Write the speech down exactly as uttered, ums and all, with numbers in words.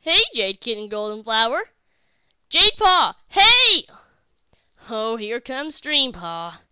Hey, Jade Kitten Goldenflower. Jade Paw, hey! Oh, here comes Stream Paw.